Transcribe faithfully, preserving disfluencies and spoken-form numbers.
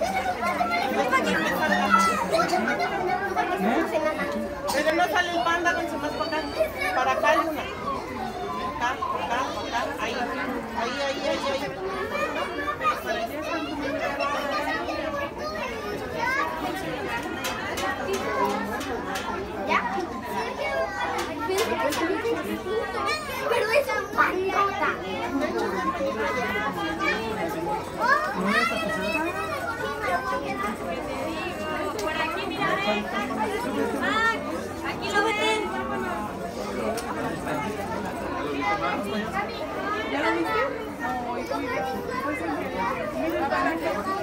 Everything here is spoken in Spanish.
Pero no sale el panda, con su más para acá. Para acá, Luna. Acá, acá, acá. Ahí, ahí, ahí, ahí, ahí. ¿Ya? Pero es un pandota. Por aquí, mira, Mac, aquí lo ven. ¿Ya lo viste? No,